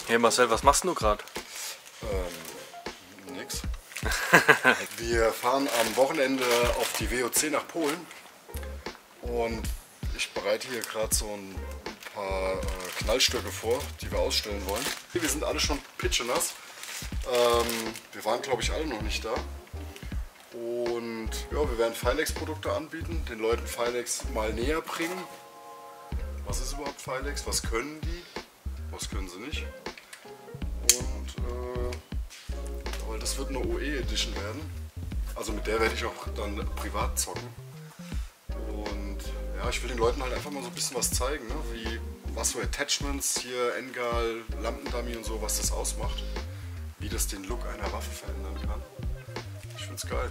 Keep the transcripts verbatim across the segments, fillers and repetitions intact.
Hey Marcel, was machst du gerade? Ähm, nix. Wir fahren am Wochenende auf die W O C nach Polen und ich bereite hier gerade so ein paar äh, Knallstöcke vor, die wir ausstellen wollen. Wir sind alle schon pitschenass. Ähm, wir waren, glaube ich, alle noch nicht da. Und ja, wir werden Filex-Produkte anbieten, den Leuten Filex mal näher bringen. Was ist überhaupt Filex? Was können die? Was können sie nicht? Und äh, aber das wird eine O E-Edition werden. Also mit der werde ich auch dann privat zocken. Und ja, ich will den Leuten halt einfach mal so ein bisschen was zeigen, ne? Wie, was so Attachments hier, Engal, Lampendummy und so, was das ausmacht. Wie das den Look einer Waffe verändern kann. Ich find's geil.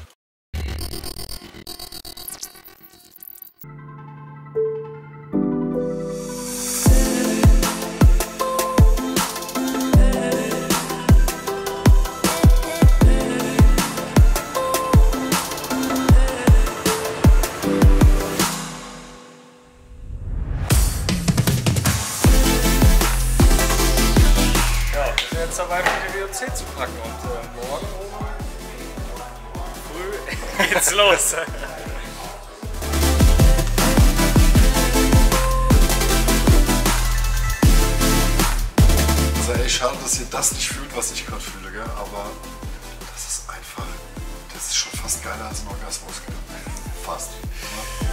Jetzt dabei für die W O C zu packen und äh, morgen früh geht's los. Also ey, schade, dass ihr das nicht fühlt, was ich gerade fühle, gell? Aber das ist einfach, das ist schon fast geiler als ein Orgasmus, gell? Fast. Ja.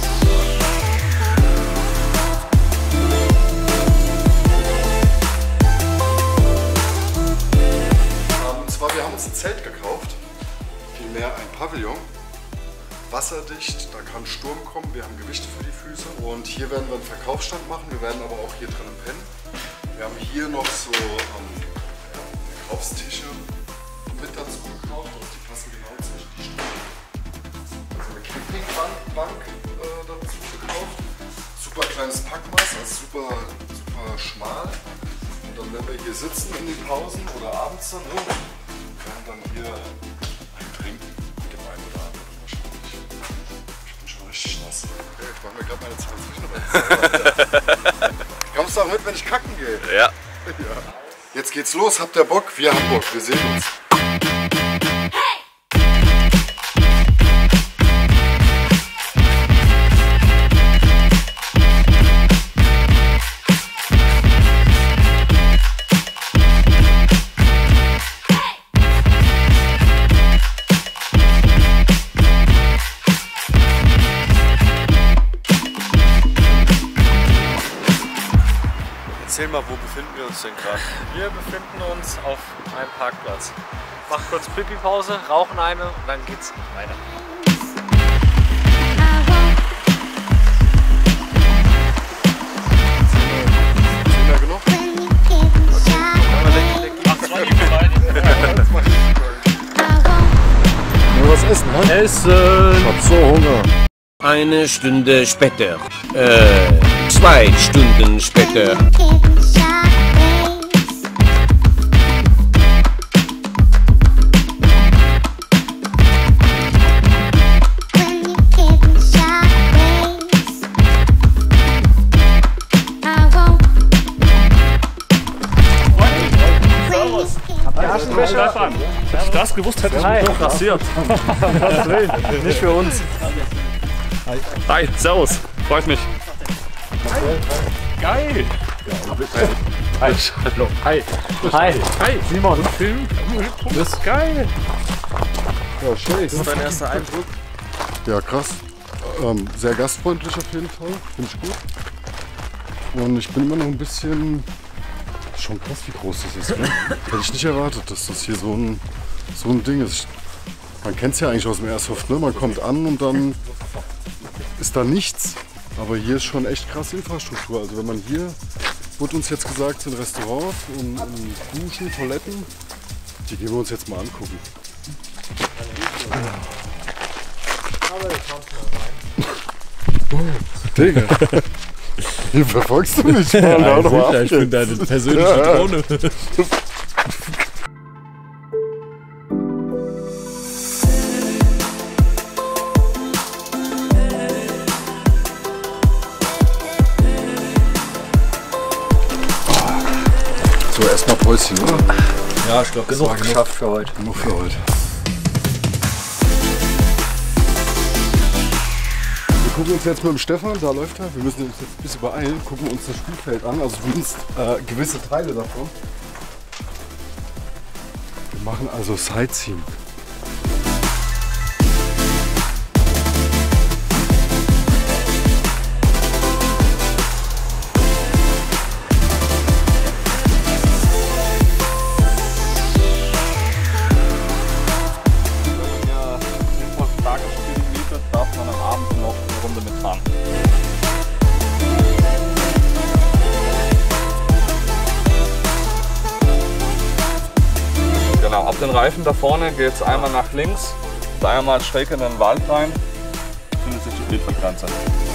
Wir haben uns ein Zelt gekauft, vielmehr ein Pavillon, wasserdicht, da kann Sturm kommen, wir haben Gewichte für die Füße und hier werden wir einen Verkaufsstand machen, wir werden aber auch hier drinnen pennen. Wir haben hier noch so ähm, ja, Verkaufstische mit dazu gekauft, also die passen genau zwischen die Stühle. Also eine Campingbank äh, dazu gekauft, super kleines Packmaß, also super, super schmal. Und dann, wenn wir hier sitzen in den Pausen oder abends dann, oh, werden dann hier ein Trinken mit dem einen oder anderen wahrscheinlich. Ich bin schon richtig nass. Okay, ich mache mir gerade meine zwei Zwischenrunden. Kommst du auch mit, wenn ich kacken gehe? Ja. Ja. Jetzt geht's los, habt ihr Bock? Wir haben Bock, wir sehen uns. Erzähl mal, wo befinden wir uns denn gerade? Wir befinden uns auf einem Parkplatz. Machen kurz Pipi-Pause, rauchen eine und dann geht's weiter. Sind wir genug? Ach, zwei Liebe rein. Nur was essen, ne? Essen! Ich hab so Hunger. Eine Stunde später. Äh, zwei Stunden später. Stefan, wenn ich das gewusst hätte, hätte ich mich doch rasiert. Nicht für uns. Hi, servus, freut mich. Geil! Hi, hallo. Hi. Hi. Hi. Simon. Film. Das ist geil. Ja, schön. Das ist dein erster Eindruck. Ja, krass. Ähm, sehr gastfreundlich auf jeden Fall. Finde ich gut. Und ich bin immer noch ein bisschen... Schon krass, wie groß das ist. Ne? Hätte ich nicht erwartet, dass das hier so ein, so ein Ding ist. Man kennt es ja eigentlich aus dem Airsoft. Ne? Man kommt an und dann ist da nichts. Aber hier ist schon echt krasse Infrastruktur. Also wenn man hier, wurde uns jetzt gesagt, sind Restaurants und, und Duschen, Toiletten. Die gehen wir uns jetzt mal angucken. Digga. Hier verfolgst du mich mal. Ja, sicher, ich bin deine persönliche Ja. Drohne. So, erstmal Päuschen, oder? Ja, ich glaube, genug geschafft für heute. Genug für heute. Wir gucken uns jetzt mit dem Stefan, da läuft er. Wir müssen uns jetzt ein bisschen beeilen, gucken uns das Spielfeld an, also zumindest äh, gewisse Teile davon. Wir machen also Sightseeing. Genau, ab den Reifen da vorne geht es einmal nach links, einmal schräg in den Wald rein, findet sich die Friedfeldgrenze.